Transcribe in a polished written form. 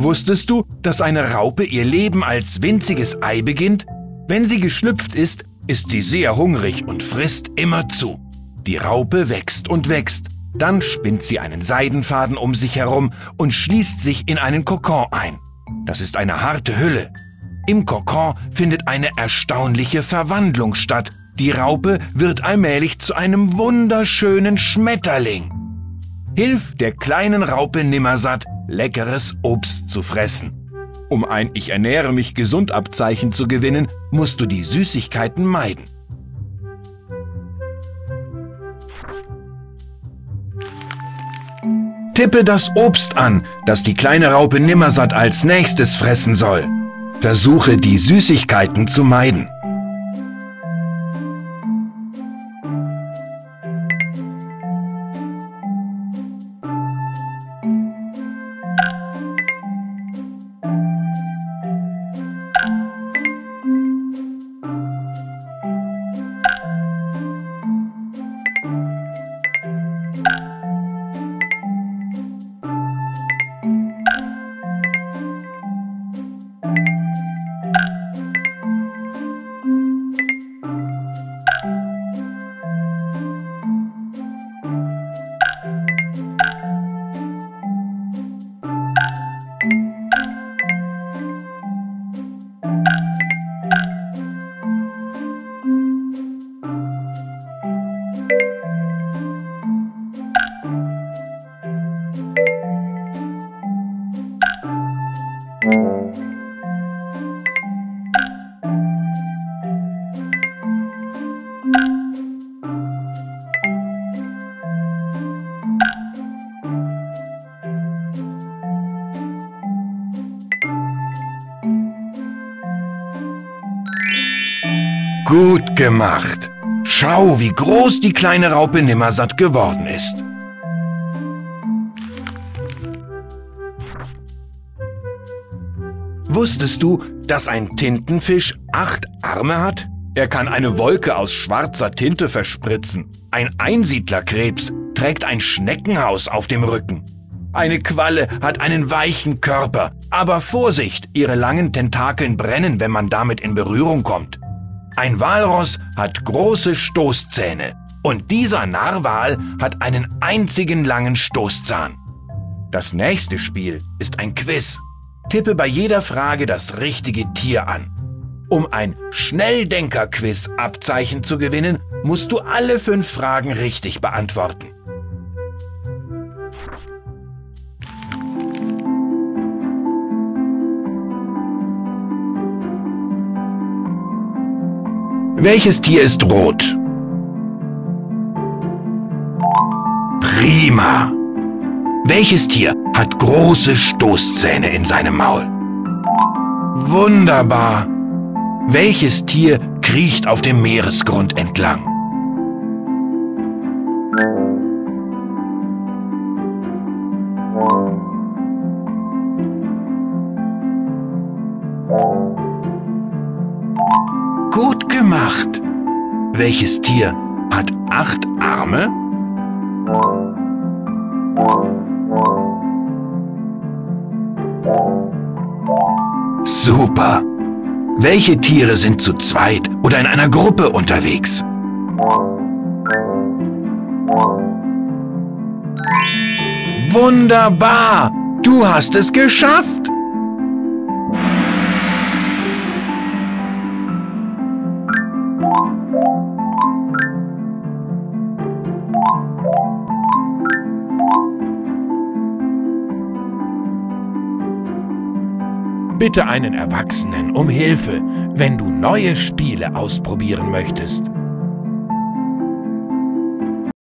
Wusstest du, dass eine Raupe ihr Leben als winziges Ei beginnt? Wenn sie geschlüpft ist, ist sie sehr hungrig und frisst immerzu. Die Raupe wächst und wächst. Dann spinnt sie einen Seidenfaden um sich herum und schließt sich in einen Kokon ein. Das ist eine harte Hülle. Im Kokon findet eine erstaunliche Verwandlung statt. Die Raupe wird allmählich zu einem wunderschönen Schmetterling. Hilf der kleinen Raupe Nimmersatt, leckeres Obst zu fressen. Um ein Ich ernähre mich gesund Abzeichen zu gewinnen, musst du die Süßigkeiten meiden. Tippe das Obst an, das die kleine Raupe Nimmersatt als nächstes fressen soll. Versuche, die Süßigkeiten zu meiden. Gut gemacht! Schau, wie groß die kleine Raupe Nimmersatt geworden ist. Wusstest du, dass ein Tintenfisch 8 Arme hat? Er kann eine Wolke aus schwarzer Tinte verspritzen. Ein Einsiedlerkrebs trägt ein Schneckenhaus auf dem Rücken. Eine Qualle hat einen weichen Körper, aber Vorsicht, ihre langen Tentakeln brennen, wenn man damit in Berührung kommt. Ein Walross hat große Stoßzähne und dieser Narwal hat einen einzigen langen Stoßzahn. Das nächste Spiel ist ein Quiz. Tippe bei jeder Frage das richtige Tier an. Um ein Schnelldenker-Quiz-Abzeichen zu gewinnen, musst du alle 5 Fragen richtig beantworten. Welches Tier ist rot? Prima! Welches Tier hat große Stoßzähne in seinem Maul? Wunderbar! Welches Tier kriecht auf dem Meeresgrund entlang? Gut gemacht! Welches Tier hat 8 Arme? Super! Welche Tiere sind zu zweit oder in einer Gruppe unterwegs? Wunderbar! Du hast es geschafft! Bitte einen Erwachsenen um Hilfe, wenn du neue Spiele ausprobieren möchtest.